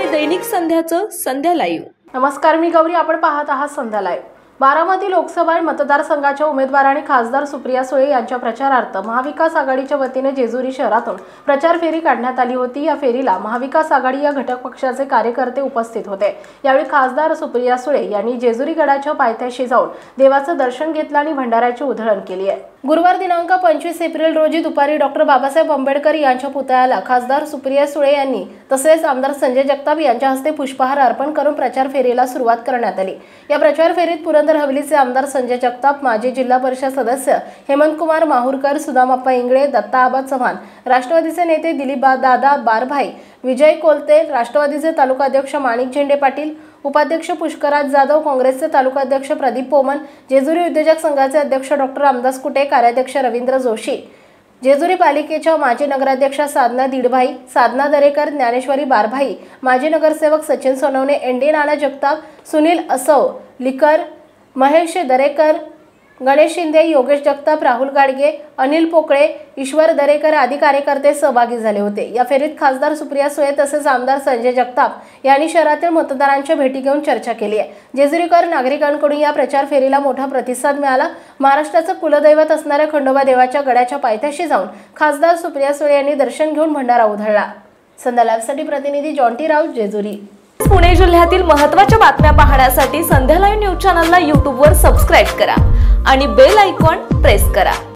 आहे दैनिक संध्याचं संध्या लाईव्ह। नमस्कार, मी गौरी, आपण पाहत आहात संध्या लाईव्ह। बारामती लोकसभा मतदारसंघाच्या उमेदवार आणि खासदार सुप्रिया सुळे यांच्या प्रचारार्थ महाविकास आघाडीच्या वतीने जेजुरी शहरातून प्रचार फेरी काढण्यात आली होती। या फेरीला महाविकास आघाडी या घटक पक्षाचे कार्यकर्ते उपस्थित होते। यावेळी खासदार सुप्रिया सुळे यांनी जेजुरी गडाच्या पायथ्याशी जाऊन देवाचं दर्शन घेतलं आणि भंडाऱ्याची उधळण केली आहे। गुरुवार दिनांक 25 एप्रिल रोजी दुपारी डॉक्टर बाबासाहेब आंबेडकर यांच्या पुतळ्याला खासदार सुप्रिया सुळे यांनी तसेच आमदार संजय जगताप यांच्या हस्ते पुष्पहार अर्पण करून प्रचार फेरीला सुरुवात करण्यात आली। या प्रचार फेरीत पुरंदर हवेलीचे आमदार संजय जगताप, माजी जिल्हा परिषद सदस्य हेमंत कुमार माहुरकर, सुदामाप्पा इंगळे, दत्ता आबा चव्हाण, राष्ट्रवादीचे नेते दिलीप दादा बारभाई, विजय कोलते, राष्ट्रवादीचे तालुकाध्यक्ष माणिक झेंडे पाटील, उपाध्यक्ष पुष्कराज जाधव, काँग्रेसचे तालुकाध्यक्ष प्रदीप पोमन, जेजुरी उद्योजक संघाचे अध्यक्ष डॉक्टर रामदास कुटे, कार्याध्यक्ष रवींद्र जोशी, जेजुरी पालिकेच्या माजी नगराध्यक्षा साधना दीडभाई, साधना दरेकर, ज्ञानेश्वरी बारभाई, माजी नगरसेवक सचिन सोनवणे, एनडी नाना जगताप, सुनील असव लिकर, महेश दरेकर, गणेश शिंदे, योगेश जगताप, राहुल गाडगे, अनिल पोकळे, ईश्वर दरेकर आदी कार्यकर्ते सहभागी झाले होते। या फेरीत खासदार सुप्रिया सुळे तसेच आमदार संजय जगताप यांनी शहरातील मतदारांच्या भेटी घेऊन चर्चा केली आहे। जेजुरीकर नागरिकांकडून या प्रचार फेरीला मोठा प्रतिसाद मिळाला। महाराष्ट्राचं कुलदैवत असणाऱ्या खंडोबा देवाच्या गडाच्या पायथ्याशी जाऊन खासदार सुप्रिया सुळे यांनी दर्शन घेऊन भंडारा उधळला। संध्या लाईव्हसाठी प्रतिनिधी जॉन्टी राऊत, जेजुरी। पुणे जिल्ह्यातील महत्त्वाच्या बातम्या पाहण्यासाठी संध्या लाईव्ह न्यूज चॅनलला YouTube वर सबस्क्राइब करा आणि बेल आयकॉन प्रेस करा।